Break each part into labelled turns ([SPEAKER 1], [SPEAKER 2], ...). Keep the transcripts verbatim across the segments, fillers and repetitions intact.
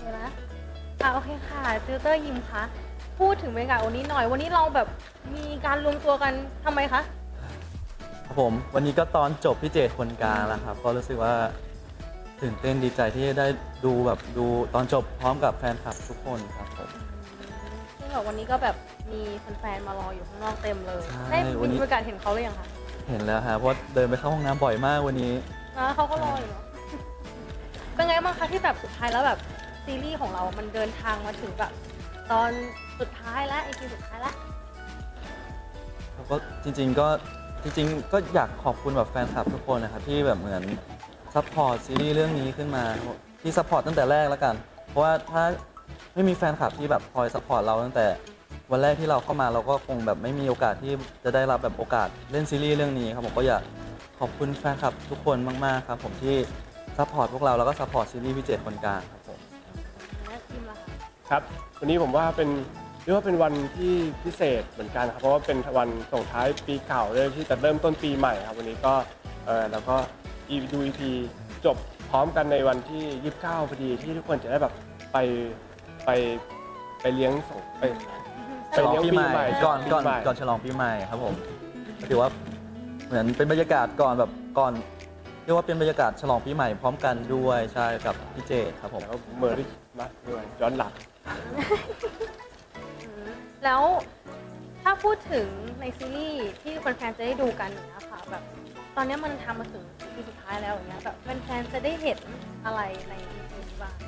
[SPEAKER 1] เลยนะอ่ะโอเคค่ะติวเตอร์ยิมคะพูดถึงบรรยากาศวันนี้หน่อยวันนี้เราแบบมีการรวมตัวกันทำไมคะ
[SPEAKER 2] ครับผมวันนี้ก็ตอนจบพี่เจตคนกลางแล้วครับก็รู้สึกว่าตื่นเต้นดีใจที่ได้ดูแบบดูตอนจบพร้อมกับแฟนคลับทุกคนครับผม
[SPEAKER 1] ซึ่งแบบวันนี้ก็แบบมีแฟนๆมารออยู่ข้างนอกเต็มเลยได้มีโอกาสเห็นเขาหรือยังคะ
[SPEAKER 2] เห็นแล้วฮะเพราะเดินไปเข้าห้องน้ำบ่อยมากวันนี้
[SPEAKER 1] นะเขาก็รออยู่เนาะเป็นไงบ้างคะที่แบบสุดท้ายแล้วแบบซีรีส์ของเรามันเดินทางมาถึงแบบตอนสุดท้ายแล้วไอพีสุดท้ายแล้ว
[SPEAKER 2] แล้วก็จริงๆก็จริงๆก็อยากขอบคุณแบบแฟนคลับทุกคนนะครับที่แบบเหมือนซัพพอร์ตซีรีส์เรื่องนี้ขึ้นมาที่ซัพพอร์ตตั้งแต่แรกแล้วกันเพราะว่าถ้าไม่มีแฟนคลับที่แบบคอยซัพพอร์ตเราตั้งแต่วันแรกที่เราเข้ามาเราก็คงแบบไม่มีโอกาสที่จะได้รับแบบโอกาสเล่นซีรีส์เรื่องนี้ครับผมก็อยากขอบคุณแฟนคลับทุกคนมากๆครับผมที่ซัพพอร์ตพวกเราแล้วก็ซัพพอร์ตซีรีส์พิเศษคนกลางครับผม
[SPEAKER 3] ครับวันนี้ผมว่าเป็นเรียกว่าเป็นวันที่พิเศษเหมือนกันครับเพราะว่าเป็นวันส่งท้ายปีเก่าเลยที่จะเริ่มต้นปีใหม่ครับวันนี้ก็เออแล้วก็ดู อี พี จบพร้อมกันในวันที่ยี่สิบเก้าพอดีที่ทุกคนจะได้แบบไปไปไปเลี้ยงส่งไป
[SPEAKER 2] ฉลองปีใหม่ก่อนก่อนก่อนฉลองปีใหม่ครับผมถือว่าเหมือนเป็นบรรยากาศก่อนแบบก่อนเรียกว่าเป็นบรรยากาศฉลองปีใหม่พร้อมกันด้วยใช่กับพี่เจตครับผม
[SPEAKER 3] แล้วเมอร์รี่มาด้วยย้อนหลัง
[SPEAKER 1] แล้วถ้าพูดถึงในซีรีส์ที่แฟนๆจะได้ดูกันอย่างเงี้ยค่ะแบบตอนนี้มันทำมาถึงปีสุดท้ายแล้วอย่างเงี้ยแบบแฟนๆจะได้เห็นอะไรในอีพีนี้บ้าง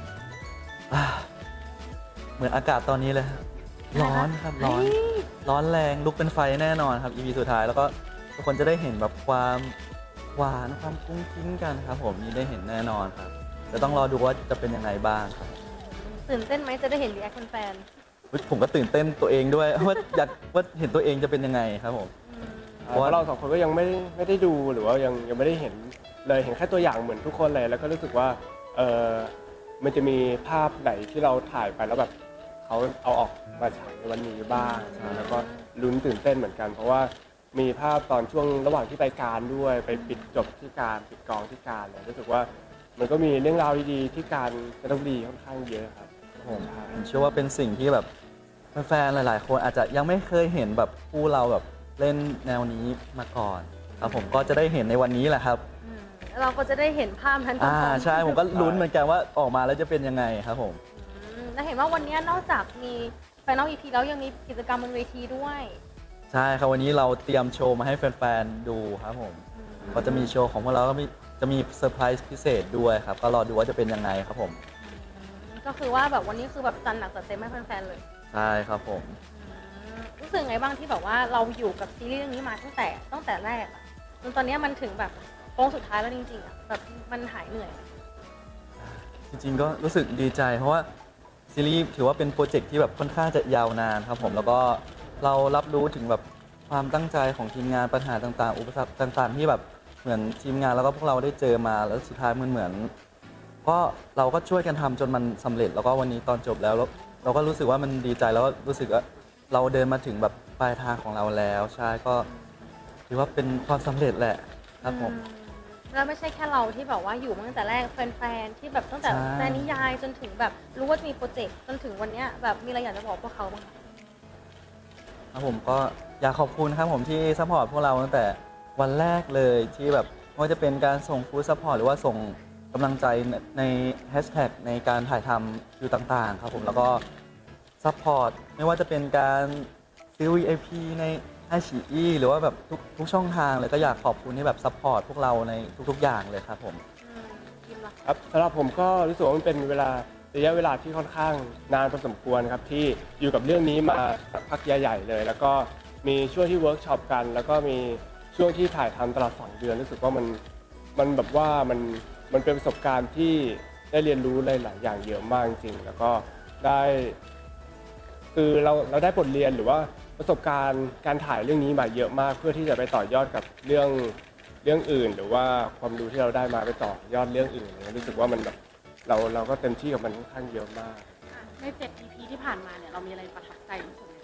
[SPEAKER 2] เหมือนอากาศตอนนี้เลยร้อนครับร้อนร้อนแรงลุกเป็นไฟแน่นอนครับ อี พี สุดท้ายแล้วก็ทุกคนจะได้เห็นแบบความหวานความกุ้งกิ้งกันครับผมนี่ได้เห็นแน่นอนครับจะต้องรอดูว่าจะเป็นยังไงบ้างครับ
[SPEAKER 1] ตื่นเต้นไหมจะได้เห็นรีแอคแฟน
[SPEAKER 2] ผมก็ตื่นเต้นตัวเองด้วยว่าอยากว่าเห็นตัวเองจะเป็นยังไงครับผม
[SPEAKER 3] เพราะเราสองคนก็ยังไม่ไม่ได้ดูหรือว่ายังยังไม่ได้เห็นเลยเห็นแค่ตัวอย่างเหมือนทุกคนเลยแล้วก็รู้สึกว่าเออมันจะมีภาพไหนที่เราถ่ายไปแล้วแบบเขาเอาออกมาฉายในวันนี้บ้างแล้วก็ลุ้นตื่นเต้นเหมือนกันเพราะว่ามีภาพตอนช่วงระหว่างที่ไปการด้วยไปปิดจบที่การปิดกองที่การเลยรู้สึกว่ามันก็มีเรื่องราวดีๆที่การจะต้องดีค่อนข้างเยอะครับ
[SPEAKER 2] ผมเชื่อว่าเป็นสิ่งที่แบบแฟนๆหลายๆคนอาจจะยังไม่เคยเห็นแบบคู่เราแบบเล่นแนวนี้มาก่อนครับผมก็จะได้เห็นในวันนี้แหละครับ
[SPEAKER 1] เราก็จะได้เห็นภาพนั้น
[SPEAKER 2] อ่าใช่ผมก็ลุ้นเหมือนกันว่าออกมาแล้วจะเป็นยังไงครับผม
[SPEAKER 1] และเห็นว่าวันนี้นอกจากมีไฟนอล อี พี แล้วยังมีกิจกรรมบนเวทีด้วย
[SPEAKER 2] ใช่ครับวันนี้เราเตรียมโชว์มาให้แฟนๆดูครับผมก็จะมีโชว์ของพวกเราก็มีจะมีเซอร์ไพรส์พิเศษด้วยครับก็รอดูว่าจะเป็นยังไงครับผม
[SPEAKER 1] ก็คือว่าแบบวันนี้คือแบบจัดหนักจัดเต็มให้แฟนๆเลย
[SPEAKER 2] ใช่ครับผม
[SPEAKER 1] รู้สึกไงบ้างที่แบบว่าเราอยู่กับซีรีส์เรื่องนี้มาตั้งแต่ตั้งแต่แรกจนตอนนี้มันถึงแบบโค้งสุดท้ายแล้วจริงๆอ่ะแบบมันหายเหนื่อย
[SPEAKER 2] จริงๆก็รู้สึกดีใจเพราะว่าซีรีส์ถือว่าเป็นโปรเจกต์ที่แบบค่อนข้างจะยาวนานครับผมแล้วก็เรารับรู้ถึงแบบความตั้งใจของทีมงานปัญหาต่างๆอุปสรรคต่างๆที่แบบเหมือนทีมงานแล้วก็พวกเราได้เจอมาแล้วสุดท้ายมันเหมือนก็เราก็ช่วยกันทำจนมันสำเร็จแล้วก็วันนี้ตอนจบแล้วเราก็รู้สึกว่ามันดีใจแล้วก็รู้สึกว่าเราเดินมาถึงแบบปลายทางของเราแล้วใช่ก็ถือว่าเป็นความสำเร็จแหละครับผม
[SPEAKER 1] แล้วไม่ใช่แค่เราที่แบบว่าอยู่มาตั้งแต่แรกแฟนๆที่แบบตั้งแต่แฟนนิยายจนถึงแบบรู้ว่ามีโปรเจกต์จนถึงวันนี้แบบมีอะไรอยากจะบอกพวกเขาบ้าง
[SPEAKER 2] ครับผมก็อยากขอบคุณครับผมที่ซัพพอร์ตพวกเราตั้งแต่วันแรกเลยที่แบบไม่ว่าจะเป็นการส่งฟู้ดซัพพอร์ตหรือว่าส่งกำลังใจในแฮชแท็กในการถ่ายทำอยู่ต่างๆครับผมแล้วก็ซัพพอร์ตไม่ว่าจะเป็นการซื้อ วี ไอ พี ในไอชีอีหรือว่าแบบทุกทุกช่องทางเลยก็อยากขอบคุณที่แบบซัพพอร์ตพวกเราในทุกๆอย่างเลยครับผม
[SPEAKER 3] ครับสำหรับผมก็รู้สึกว่ามันเป็นเวลาระยะเวลาที่ค่อนข้างนานพอสมควรครับที่อยู่กับเรื่องนี้มาพักใหญ่ๆเลยแล้วก็มีช่วงที่เวิร์กช็อปกันแล้วก็มีช่วงที่ถ่ายทำตลอดสองเดือนรู้สึกว่ามันมันแบบว่ามันมันเป็นประสบการณ์ที่ได้เรียนรู้หลายๆอย่างเยอะมากจริงๆแล้วก็ได้คือเราเราได้บทเรียนหรือว่าประสบการณ์การถ่ายเรื่องนี้มาเยอะมากเพื่อที่จะไปต่อยอดกับเรื่องเรื่องอื่นหรือว่าความรู้ที่เราได้มาไปต่อยอดเรื่องอื่นรู้สึกว่ามันแบบเราเราก็เต็มที่กับมันค่อนข้างเยอะมาก
[SPEAKER 4] ในเจ็ด อี พี ที่ผ่านมาเนี่ยเรามีอะไรประทับใจที่สุด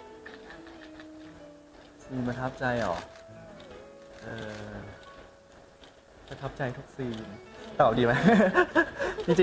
[SPEAKER 2] ซีนประทับใจหรอเออประทับใจทุกซีนตอบดีไหม จริงๆ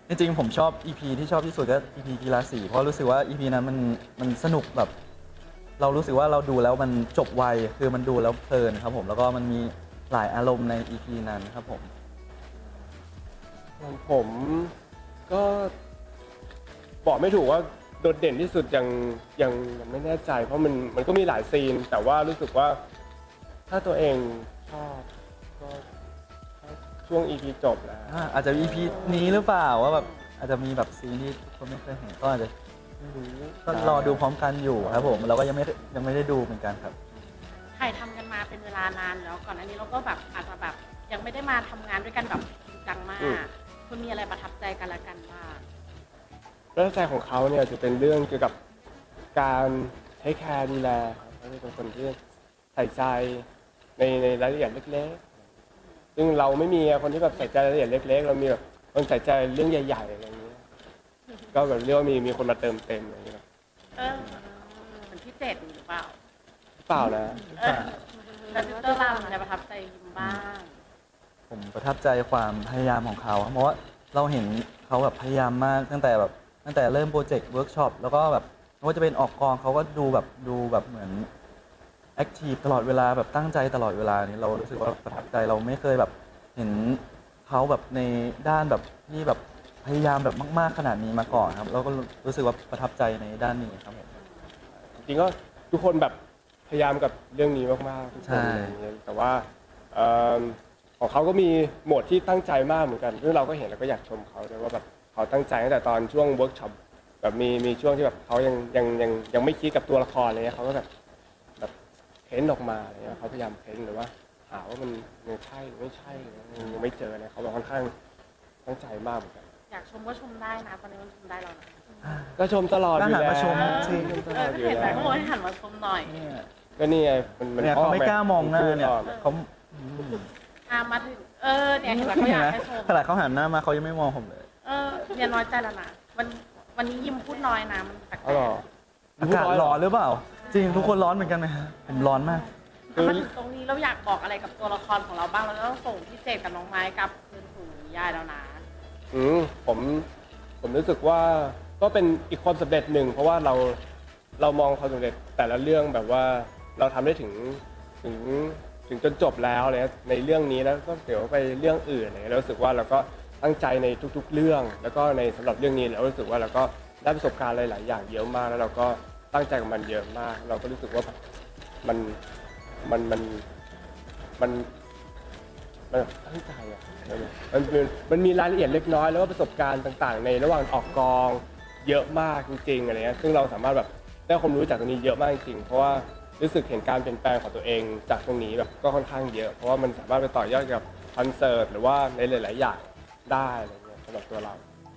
[SPEAKER 2] จริงๆผมชอบ อี พี ที่ชอบที่สุดก็ อี พี กีฬาสีเพราะรู้สึกว่า อี พี นั้นมันมันสนุกแบบ เรารู้สึกว่าเราดูแล้วมันจบไวคือมันดูแล้วเพลินครับผมแล้วก็มันมีหลายอารมณ์ใน อี พี นั้นครับผม
[SPEAKER 3] ส่วนผมก็บอกไม่ถูกว่าโดดเด่นที่สุดยังยังยังไม่แน่ใจเพราะมันมันก็มีหลายซีน แต่ว่ารู้สึกว่าถ้าตัวเองชอบก็ช่วง อี พี จบแล้ว
[SPEAKER 2] อ่าอาจจะ อี พี นี้หรือเปล่าว่าแบบอาจจะมีแบบซีนที่ทุกคนไม่เคยเห็นก็อาจจะไม่รู้ก็รอดูพร้อมกันอยู่ครับผมเราก็ยังไม่ได้ยังไม่ได้ดูเหมือนกันครับ
[SPEAKER 4] ถ่ายทำกันมาเป็นเวลานานแล้วก่อนอันนี้เราก็แบบอาจจะแบบยังไม่ได้มาทำงานด้วยกันแบบจริงจังมากคุณมีอะไรประทับใจกันละกันบ้าง
[SPEAKER 3] ประทับใจของเขาเนี่ยจะเป็นเรื่องเกี่ยวกับการให้แคร์ดูแลครับเขาเป็นคนที่ใส่ใจในในรายละเอียดเล็กๆซึ่งเราไม่มีคนที่แบบใส่ใจรายละเอียดเล็กๆเรามีแบบคนใส่ใจเรื่องใหญ่ๆอะไรอย่างเงี้ยก็แบบเรียกว่ามีมีคนมาเติมเต็มอะไรอย่างเงี้ย
[SPEAKER 4] เออเหมือนพี่เจดหรือเปล่า
[SPEAKER 3] เปล่านะ
[SPEAKER 4] เออแต่ซิสเตอร์เราอะไรประทับใจยิมบ้าง
[SPEAKER 2] ผมประทับใจความพยายามของเขาเพราะว่าเราเห็นเขาแบบพยายามมากตั้งแต่แบบตั้งแต่เริ่มโปรเจกต์เวิร์กช็อปแล้วก็แบบไม่ว่าจะเป็นออกกองเขาก็ดูแบบดูแบบเหมือนแอคทีฟตลอดเวลาแบบตั้งใจตลอดเวลานี้เรารู้สึกว่าประทับใจเราไม่เคยแบบเห็นเขาแบบในด้านแบบที่แบบพยายามแบบมากๆขนาดนี้มาก่อนครับแล้วก็รู้สึกว่าประทับใจในด้านนี้ครับผม
[SPEAKER 3] จริงๆก็ทุกคนแบบพยายามกับเรื่องนี้มากๆทุกคน
[SPEAKER 2] ใช่
[SPEAKER 3] อะไรอย่างเงี้ยแต่ว่าเอิ่มของเขาก็มีโหมดที่ตั้งใจมากเหมือนกันซึ่งเราก็เห็นแล้วก็อยากชมเขาด้วยว่าแบบเขาตั้งใจตั้งแต่ตอนช่วงเวิร์กช็อปแบบมีมีช่วงที่แบบเขายังยังยังยังไม่คิดกับตัวละครอะไรเงี้ยเขาก็แบบแบบเพ้นออกมาอะไรเงี้ยเขาพยายามเพ้นหรือว่าหาว่ามันมันใช่หรือไม่ใช่ยังไม่เจอเนี่ยเขาแบบค่อนข้างตั้งใจมากเหมือนกัน
[SPEAKER 4] อยากชมก็ชมได้นะตอนนี้มันชมได้แล้วนะ
[SPEAKER 3] ก็ชมตลอดอยู่
[SPEAKER 2] ก็หัน
[SPEAKER 3] แล้ว
[SPEAKER 2] มาชม
[SPEAKER 3] ชมต
[SPEAKER 4] เอ
[SPEAKER 3] ลอ
[SPEAKER 4] อ
[SPEAKER 3] ดอยู่
[SPEAKER 4] เห็นไหม
[SPEAKER 3] แล้ว
[SPEAKER 4] เขาบอกให้หันมาชมหน่อย
[SPEAKER 3] ก็นี่ไงมันมัน
[SPEAKER 2] เนี่ยเขาไม่กล้ามองหน้าเนี่ย
[SPEAKER 3] พูดออก
[SPEAKER 2] เขา
[SPEAKER 4] อ่ะมาถึงเออเนี่ยเห็นไหมเขา
[SPEAKER 2] เห็
[SPEAKER 4] อน ยาก
[SPEAKER 2] ไหม
[SPEAKER 4] ให้ชม
[SPEAKER 2] ขนาดเขาหันหน้ามาเขายังไม่มองผมเลย
[SPEAKER 4] เออเนี่ยน้อยใจแล้วนะวันวันนี้ยิมพูดน้อยนะมันแปลก
[SPEAKER 3] อ๋อเหรอ
[SPEAKER 2] อากาศร้อนหรือเปล่า จริงทุกคนร้อนเหมือนกันไหมฮะผมร้อนมาก
[SPEAKER 4] ๆถ้ามาถึงตรงนี้เราอยากบอกอะไรกับตัวละครของเราบ้างเราจะต้องส่งพี่เจดกับน้องไม้กลับคืนสู่นิยายแล้วนะ
[SPEAKER 3] อืมผมผมรู้สึกว่าก็เป็นอีกความสำเร็จหนึ่งเพราะว่าเราเรามองความสำเร็จแต่ละเรื่องแบบว่าเราทำได้ถึงถึงถึงจนจบแล้วเลยในเรื่องนี้แล้วก็เดี๋ยวไปเรื่องอื่นอะไรเรารู้สึกว่าเราก็ตั้งใจในทุกๆเรื่อง แล้วก็ในสำหรับเรื่องนี้เรารู้สึกว่าเราก็ได้ประสบการณ์หลายๆอย่างเยอะมากแล้วเราก็ตั้งใจกับมันเยอะมาก เราก็รู้สึกว่ามันมันมันมันมันตั้งใจอ่ะมันมันมันมีรายละเอียดเล็กน้อยแล้วก็ประสบการณ์ต่างๆ ในระหว่างออกกองเยอะมากจริงๆอะไรเงี้ยซึ่งเราสามารถแบบได้ความรู้จากตรงนี้เยอะมากจริงๆเพราะว่ารู้สึกเห็นการเปลี่ยนแปลงของตัวเองจากตรงนี้แบบก็ค่อนข้างเยอะ เพราะว่ามันสามารถไปต่อยอดกับคอนเสิร์ตหรือว่าในหลายๆอย่างได้อะไรเงี้ยสำหรับตัวเรา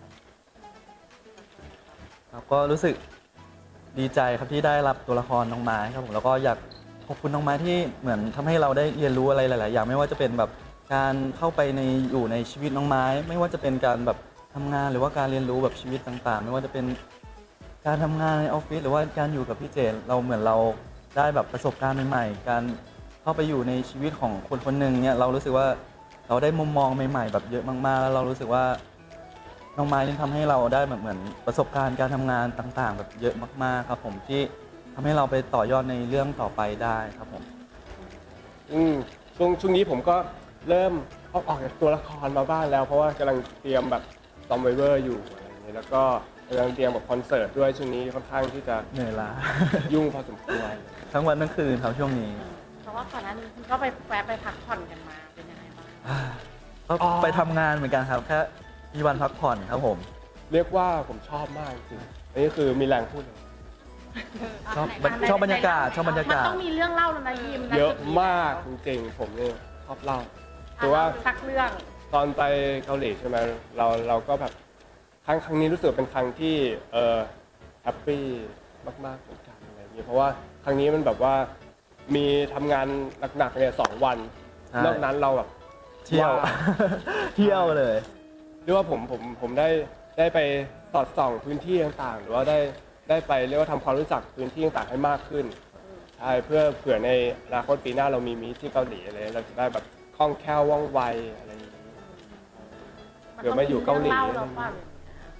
[SPEAKER 2] ครับก็รู้สึกดีใจครับที่ได้รับตัวละครน้องไม้ครับผมแล้วก็อยากขอบคุณน้องไม้ที่เหมือนทำให้เราได้เรียนรู้อะไรหลาย ๆ อย่างไม่ว่าจะเป็นแบบการเข้าไปในอยู่ในชีวิตน้องไม้ ไม่ว่าจะเป็นการแบบทำงานหรือว่าการเรียนรู้แบบชีวิตต่าง ๆ ไม่ว่าจะเป็นการทำงานในออฟฟิศหรือว่าการอยู่กับพี่เจนเราเหมือนเราได้แบบประสบการณ์ใหม่ ๆ การเข้าไปอยู่ในชีวิตของคนคนหนึ่งเนี่ยเรารู้สึกว่าเราได้มุมมองใหม่ ๆ แบบเยอะมาก ๆ แล้วเรารู้สึกว่าน้องไม้นี่ทำให้เราได้แบบเหมือนประสบการณ์การทำงานต่าง ๆ แบบเยอะมาก ๆ ครับผมที่ทำให้เราไปต่อยอดในเรื่องต่อไปได้ครับผม
[SPEAKER 3] อืมช่วงช่วงนี้ผมก็เริ่มออกออกจากตัวละครมาบ้างแล้ว เพราะว่ากำลังเตรียมแบบซอมไวเวอร์อยู่อะไรอย่างเงี้ยแล้วก็กำลังเตรียมแบบคอนเสิร์ตด้วยช่วงนี้ค่อนข้างที่จะ
[SPEAKER 2] เหนื่อยล้า
[SPEAKER 3] ยุ่งพอสมควร
[SPEAKER 2] ทั้งวันทั้งคืนครับช่วงนี้
[SPEAKER 4] เพราะว่าก่อนหน้านี้คุณก็ไปแวะไปพักผ่อนกันมาเป็นยังไงบ้าง
[SPEAKER 2] ก็ไปทำงานเหมือนกันครับแค่มีวันพักผ่อนครับผม
[SPEAKER 3] เรียกว่าผมชอบมากจริงๆอันนี้คือมีแรงพูดเลย
[SPEAKER 2] ชอบชอบบรรยากาศชอบบรรยากาศ
[SPEAKER 4] มันต้องมีเรื่องเล่าแล้วนะยิมน
[SPEAKER 3] เยอะ
[SPEAKER 4] จุดนี้
[SPEAKER 3] มากจริงๆผมเนี่ยชอบเล่า
[SPEAKER 4] อ่ะ
[SPEAKER 3] คือว่า
[SPEAKER 4] สักเรื่อง
[SPEAKER 3] ตอนไปเกาหลีใช่ไหมเราเราก็แบบครั้งครั้งนี้รู้สึกเป็นครั้งที่เออแฮปปี้มากๆเหมือนกันอะไรอย่างเงี้ยเพราะว่าครั้งนี้มันแบบว่ามีทำงานหนักๆเนี่ยสองวัน
[SPEAKER 2] ใช่
[SPEAKER 3] นอกนั้นเราแบบ
[SPEAKER 2] เที่ยว
[SPEAKER 3] ว่า
[SPEAKER 2] เที่ยวเลย
[SPEAKER 3] เรียกว่าผมผมผมได้ได้ไปสอดส่องพื้นที่ต่างๆ หรือว่าได้ได้ไปเรียกว่าทำความรู้จักพื้นที่ต่างๆให้มากขึ้นใช่เพื่อเผื่อในอนาคตปีหน้าเรามีมีที่เกาหลีอะไรเราจะได้แบบคล่องแคล่วว่องไวอะไรอย่างนี้ เดี๋ยวมาอยู่เกาหลี
[SPEAKER 4] มันต้องมีเรื่องเล่าแล้วป่ะ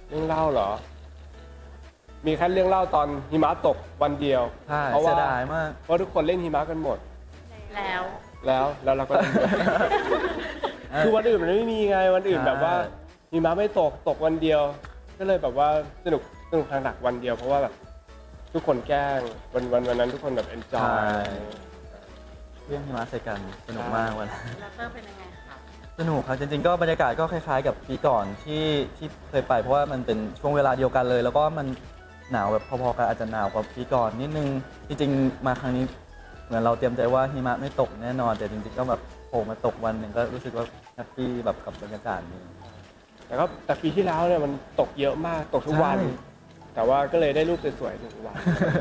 [SPEAKER 3] เรื่องเล่าเหรอ มีแค่เรื่องเล่าตอนหิมะตกวันเดียว
[SPEAKER 2] ใช่
[SPEAKER 3] เพราะ
[SPEAKER 2] เสี
[SPEAKER 3] ว่าย
[SPEAKER 2] ดายมาก
[SPEAKER 3] เพราะทุกคนเล่นหิมะกันหมด
[SPEAKER 4] แล้ว
[SPEAKER 3] แล้วแล้วเราก็เล่นด้วย คือวันอื่นมันไม่มีไงวันอื่น
[SPEAKER 2] ใช่
[SPEAKER 3] แบบว่าหิมะไม่ตกตกวันเดียว ก็เลยแบบว่าสนุกสนุกทางหนักวันเดียวเพราะว่าแบบทุกคนแกล้งวันวันวันนั้นทุกคนแบบเอนจอย
[SPEAKER 2] เรื่องหิมะใส่กันสนุกมากวันนั้น
[SPEAKER 4] แล้วเตอร์เป็นยังไงคะ
[SPEAKER 2] สนุกครับจริงๆก็บรรยากาศก็คล้ายๆ กับปีก่อนที่ที่เคยไป เพราะว่ามันเป็นช่วงเวลาเดียวกันเลย แล้วก็มันหนาวแบบพอๆกันอาจจะหนาวกว่าปีก่อนนิดนึงจริงๆมาครั้งนี้เหมือนเราเตรียมใจว่าหิมะไม่ตกแน่นอน แต่จริงๆก็แบบโผล่มาตกวันหนึ่งก็รู้สึกว่าแฮปปี้แบบกับบรรยากาศนี้
[SPEAKER 3] แต่ก็แต่ปีที่แล้วเนี่ยมันตกเยอะมากตกทุกวัน
[SPEAKER 2] ใช่
[SPEAKER 3] แต่ว่าก็เลยได้รูปสวยๆทุกวัน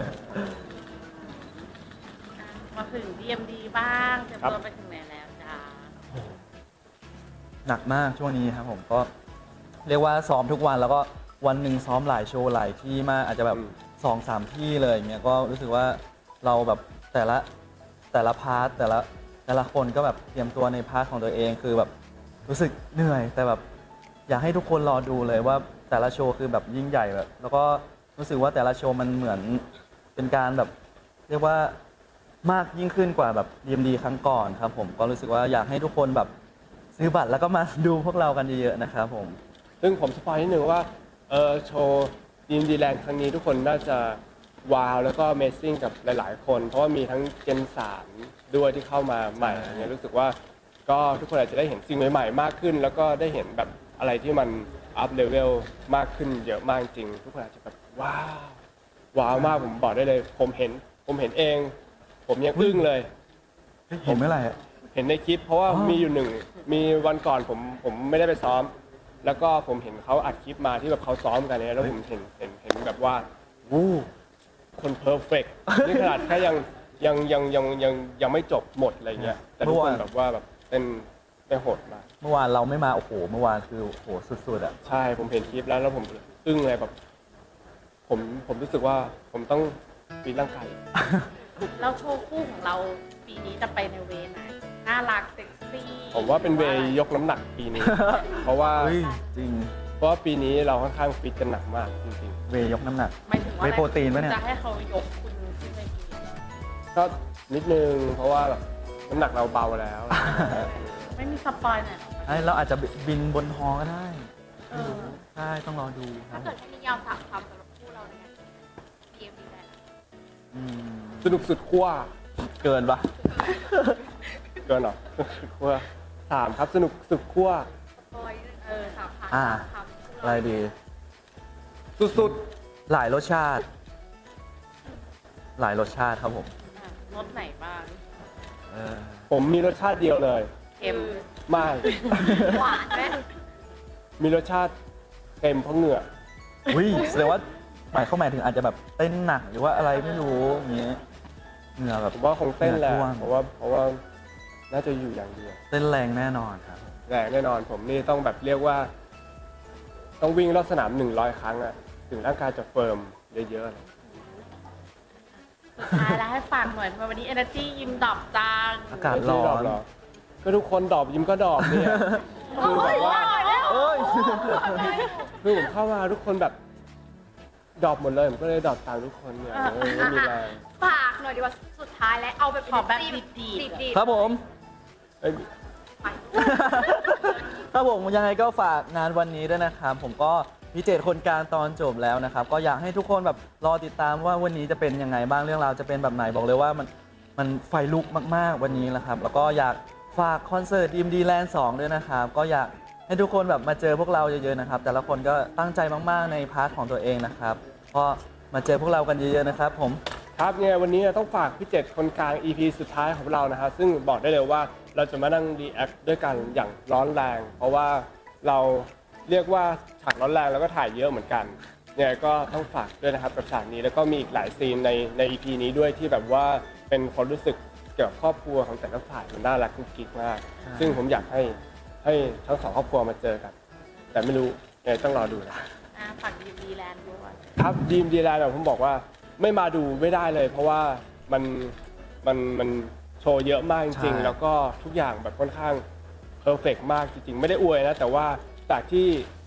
[SPEAKER 4] มาถึง ดี เอ็ม ดี บ้างเตรียม
[SPEAKER 3] ครับ
[SPEAKER 4] ตัวไปถึงไหนแล้วจ้า
[SPEAKER 2] หนักมากช่วงนี้ครับผมก็เรียกว่าซ้อมทุกวันแล้วก็วันหนึ่งซ้อมหลายโชว์หลายที่มากอาจจะแบบสองสามที่เลยอย่างเงี้ยก็รู้สึกว่าเราแบบแต่ละแต่ละพาร์ทแต่ละแต่ละคนก็แบบเตรียมตัวในพาร์ทของตัวเองคือแบบรู้สึกเหนื่อย แต่แบบอยากให้ทุกคนรอดูเลยว่าแต่ละโชว์คือแบบยิ่งใหญ่แบบแล้วก็รู้สึกว่าแต่ละโชว์มันเหมือนเป็นการแบบเรียกว่ามากยิ่งขึ้นกว่าแบบ ดี เอ็ม ดี ครั้งก่อนครับผมก็รู้สึกว่าอยากให้ทุกคนแบบซื้อบัตรแล้วก็มาดูพวกเรากันเยอะๆนะครับผม
[SPEAKER 3] ซึ่งผมสปอยนิดนึงว่าเออโชว์ดีมดีแลนด์ครั้งนี้ทุกคนน่าจะว้าวแล้วก็ Amazing กับหลายๆคน เพราะว่ามีทั้งเจนสามด้วยที่เข้ามาใหม่อะไรเงี้ยรู้สึกว่าก็ทุกคนอาจจะได้เห็นสิ่งใหม่ๆมากขึ้น แล้วก็ได้เห็นแบบอะไรที่มันอัพเลเวลมากขึ้นเยอะมากจริงทุกคนอาจจะแบบว้าวว้าวมากผมบอกได้เลย ผมเห็นผมเห็นเอง ผมยังอึ้งเลย
[SPEAKER 2] เห็นเมื่อไหร่อะ
[SPEAKER 3] เห็นในคลิปเพราะว่า
[SPEAKER 2] อ๋อ
[SPEAKER 3] มีอยู่หนึ่งมีวันก่อนผมผมไม่ได้ไปซ้อม แล้วก็ผมเห็นเขาอัดคลิปมาที่แบบเขาซ้อมกันเนี่ยแล้วผมเห็นเห็นเห็นแบบว่าวู้คนเพอร์เฟกต์นี่ขนาดแค่ยังยังยังยังยังยังไม่จบหมดอะไรเงี้ยแต่ทุกคนแบบว่าแบบเต้นเต้นโหดมาก
[SPEAKER 2] เมื่อวานเราไม่มาโอ้โหเมื่อวานคือโอ้โหสุดๆอ่ะ
[SPEAKER 3] ใช่ผมเห็นคลิปแล้วแล้วผมอึ้งเลยแบบ ผมผมรู้สึกว่าผมต้องฟีดร่างกาย
[SPEAKER 4] แล้วโชว์คู่ของเราปีนี้จะไปในเวไหนน่ารักเซ็กซี่
[SPEAKER 3] ผมว่าเป็นเวย์ยกน้ำหนักปีนี้ เพราะว่า
[SPEAKER 2] เฮ้ยจริง
[SPEAKER 3] เพราะว่าปีนี้เราค่อนข้างฟิตกันหนักมากจริง
[SPEAKER 2] เวยยกน้ำหนัก
[SPEAKER 4] หมายถึงว่า
[SPEAKER 2] เวย์โปรตีนปะเนี่ย
[SPEAKER 4] จะให้เขายกคุณขึ้นเวที
[SPEAKER 3] ๆก็นิดนึงเพราะว่าแบบน้ำหนักเราเบาแล้ว
[SPEAKER 4] ไม่มีสปอยหน่อยเหรอ
[SPEAKER 2] ไอ้เราอาจจะบินบนฮอก็ได้
[SPEAKER 4] เออ
[SPEAKER 2] ใช่ต้องรอดูครั
[SPEAKER 5] ถ้า
[SPEAKER 2] บ
[SPEAKER 5] เกิดให้นิยามสามคำสำหรับคู่เราในงาน ดี เอ็ม ดี ได้นะ
[SPEAKER 2] อืม
[SPEAKER 3] สนุกสุดขั้ว
[SPEAKER 2] เกินปะ
[SPEAKER 3] เกินเหรอ สุดขั้วสามครับสนุกสุดขั้ว
[SPEAKER 5] ปอยเออสามคำ
[SPEAKER 2] อ่า
[SPEAKER 5] สามคำคู่
[SPEAKER 2] อะไร
[SPEAKER 5] เรา
[SPEAKER 2] ดี
[SPEAKER 3] สุด
[SPEAKER 2] หลายรสชาติ หลายรสชาติครับผม
[SPEAKER 4] อ่ะรสไหนบ้าง
[SPEAKER 2] เออ
[SPEAKER 3] ๆผมมีรสชาติเดียวเลย
[SPEAKER 4] เค็ม
[SPEAKER 3] ไม่
[SPEAKER 5] หวานไหม
[SPEAKER 3] มีรสชาติเค็มเพราะเหงื่อ
[SPEAKER 2] อุ้ยแสดงว่าหมายเขาหมายถึงอาจจะแบบเต้นหนักหรือว่าอะไรไม่รู้อย่างเงี้ยเหงื่อแบบ
[SPEAKER 3] ผมว่าคงเต้นแหละ
[SPEAKER 2] เหงื่อท่วม
[SPEAKER 3] เพราะว่าเพราะว่าน่าจะอยู่อย่างเดียว
[SPEAKER 2] เต้นแรงแน่นอนครับ
[SPEAKER 3] แรงแน่นอนผมนี่ต้องแบบเรียกว่า ต้องวิ่งรอบสนามหนึ่งร้อยครั้งอะถึงร่างกายจะเฟิร์มเยอะๆเลย
[SPEAKER 4] สุดท้ายแล้วให้ฝากหน่อยทำไมวันนี้ energy ยิ้มดอบจัง
[SPEAKER 2] อากาศ
[SPEAKER 3] ไม่ใช่ดอกเหรอก็ทุกคนดอบยิ้มก็ดอบเนี่ยคือแบบว่า
[SPEAKER 2] เอ้ย
[SPEAKER 3] คือผมเข้ามาทุกคนแบบดอบหมดเลยผมก็เลยดอบตามทุกคนเนี่ยเออไม่มีแรง
[SPEAKER 5] ฝากหน่อยดีกว่าสุดท้ายแล้วเอาแบบ
[SPEAKER 4] ขอแบบ
[SPEAKER 5] ดี
[SPEAKER 4] ดีๆ
[SPEAKER 5] ดี
[SPEAKER 2] ครับผม
[SPEAKER 3] เอ้ย
[SPEAKER 5] ไป
[SPEAKER 2] ครับผมยังไงก็ฝากงานวันนี้ด้วยนะครับผมก็พิเศษคนกลางตอนจบแล้วนะครับ ก็อยากให้ทุกคนแบบรอติดตามว่าวันนี้จะเป็นยังไงบ้างเรื่องราวจะเป็นแบบไหนบอกเลยว่ามันมันไฟลุกมากๆวันนี้แหละครับ แล้วก็อยากฝากคอนเสิร์ตดีมดีแลนด์สองด้วยนะครับก็อยากให้ทุกคนแบบมาเจอพวกเราเยอะๆนะครับ แต่ละคนก็ตั้งใจมากๆในพาร์ทของตัวเองนะครับก็มาเจอพวกเรากันเยอะๆนะครับผม
[SPEAKER 3] ครับเนี่ยวันนี้ต้องฝากพี่เจ็ดคนกลาง อี พี สุดท้ายของเรานะฮะซึ่งบอกได้เลยว่าเราจะมานั่งรีแอคด้วยกันอย่างร้อนแรง เพราะว่าเราเรียกว่าฉากร้อนแรงแล้วก็ถ่ายเยอะเหมือนกันเนี่ยก็ต้องฝากด้วยนะครับกับฉากนี้แล้วก็มีอีกหลายซีนในใน อี พี นี้ด้วยที่แบบว่าเป็นความรู้สึกเกี่ยวกับครอบครัวของแต่ละฝ่ายมันน่ารักกุ๊กกิ๊กมาก ซึ่งผมอยากให้ให้ทั้งสองครอบครัวมาเจอกัน แต่ไม่รู้ยังไงต้องรอดูนะ
[SPEAKER 4] อ่ะฝากดีดีแลนด์ด้วย
[SPEAKER 3] ครับดีมดีแลนด์แบบผมบอกว่าไม่มาดูไม่ได้เลย เพราะว่ามันมันมันโชว์เยอะมากจริง
[SPEAKER 2] ใช่
[SPEAKER 3] ๆ แล้วก็ทุกอย่างแบบค่อนข้างเพอร์เฟกมากจริงๆ ไม่ได้อวยนะ แต่ว่าจากที่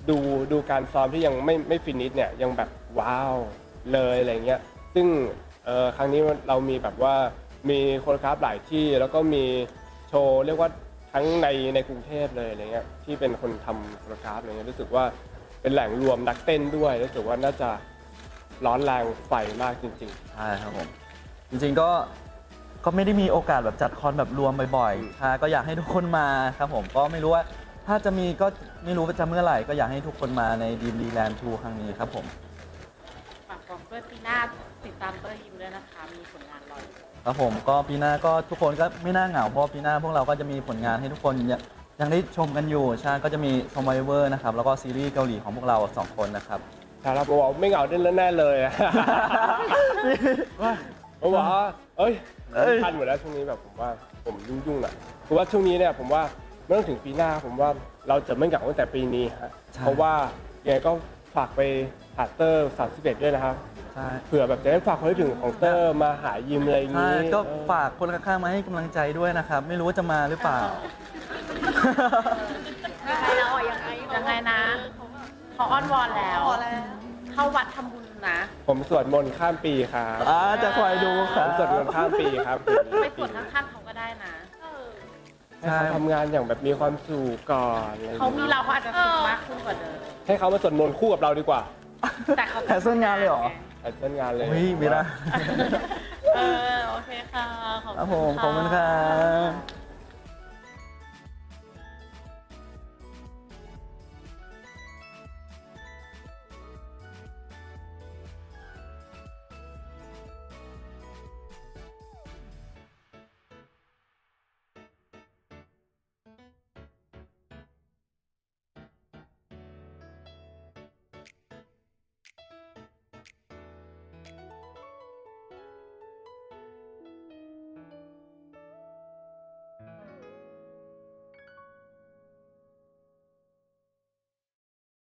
[SPEAKER 3] ดูดูการซ้อมที่ยังไม่ไม่ฟินิชเนี่ยยังแบบว้าวเลยอะไรเงี้ยซึ่งเอ่อครั้งนี้เรามีแบบว่ามีโคโรกราฟหลายที่แล้วก็มีโชว์เรียกว่าทั้งในในกรุงเทพเลยอะไรเงี้ยที่เป็นคนทำโคโรกราฟอะไรเงี้ยรู้สึกว่าเป็นแหล่งรวมนักเต้นด้วยรู้สึกว่าน่าจะร้อนแรงไฟมากจริงๆ
[SPEAKER 2] ใช่ครับผมจริงๆก็ก็ไม่ได้มีโอกาสแบบจัดคอนแบบรวมบ่อยๆใช่ก็อยากให้ทุกคนมาครับผมก็ไม่รู้ว่าถ้าจะมีก็ไม่รู้ว่าจะเมื่อไหร่ก็อยากให้ทุกคนมาในดีมดีแลนด์ทูครั้งนี้ครับผม
[SPEAKER 4] ฝากบอกด้วยปีหน้าติดตามเตอร์ยิมด้วยนะคะมีผลงานรออยู่
[SPEAKER 2] ครับผมก็ปีหน้าก็ทุกคนก็ไม่น่าเหงาเพราะว่าปีหน้าพวกเราก็จะมีผลงานให้ทุกคนยังยังได้ชมกันอยู่ใช่ก็จะมี Survivor นะครับแล้วก็ซีรีส์เกาหลีของพวกเราสองคนนะครับ
[SPEAKER 3] ใช่ครับผมบอกไม่เหงาเด่นแน่เลยอะ ผมบอกว่าเอ้ย
[SPEAKER 2] เอ้ย
[SPEAKER 3] ทันหมดแล้วช่วงนี้แบบผมว่าผมยุ่งๆอ่ะคือว่าช่วงนี้เนี่ยผมว่าไม่ต้องถึงปีหน้าผมว่าเราจะไม่เหงาตั้งแต่ปีนี้ฮะเพราะว่ายังไงก็ฝากไปหาเตอร์สามสิบเอ็ดด้วยนะครับ
[SPEAKER 2] ใช่
[SPEAKER 3] เผื่อแบบจะได้ฝากคนที่ถึงของเตอร์มาหายิมอะไรอย่าง
[SPEAKER 2] ใช่
[SPEAKER 3] นี้
[SPEAKER 2] ก็
[SPEAKER 3] เออ
[SPEAKER 2] ฝากคนข้างๆมาให้กำลังใจด้วยนะครับไม่รู้ว่าจะมาหรือเปล่า
[SPEAKER 5] ยังไงแล้วอ่ะยังไง
[SPEAKER 4] ยังไงนะเขาอ้อนวอนแล้ว
[SPEAKER 5] พอแล้ว
[SPEAKER 4] เข้าวัดทำบุญนะ
[SPEAKER 3] ผมสวดมนต์ข้ามปีครับ
[SPEAKER 2] อ่าจะคอยดูค
[SPEAKER 3] ผ
[SPEAKER 2] รับ
[SPEAKER 3] มสวดมนต์ข้ามปีครับ
[SPEAKER 4] ไปสวดข้างๆเขาก็ได้นะ
[SPEAKER 3] ให้เขาทำงานอย่างแบบมีความสุขก่อนอะไรอย่าง
[SPEAKER 4] เขามี
[SPEAKER 3] เงี้ย
[SPEAKER 4] เราเขาอาจจะสุขมากขึ้นกว่าเดิม
[SPEAKER 3] ให้เขามาสวดมนต์คู่กับเราดีกว่า
[SPEAKER 4] แต่เขา
[SPEAKER 2] แคนเซิลงานเลยเหรอ
[SPEAKER 3] แอดเส้นงานเลย
[SPEAKER 2] เฮ้ยไม่ได้
[SPEAKER 4] เออโอเคค่ะขอบ
[SPEAKER 2] ครับ
[SPEAKER 4] คุ
[SPEAKER 2] ผม
[SPEAKER 4] ณ
[SPEAKER 2] ขอบคุณครั
[SPEAKER 4] ะ
[SPEAKER 2] บ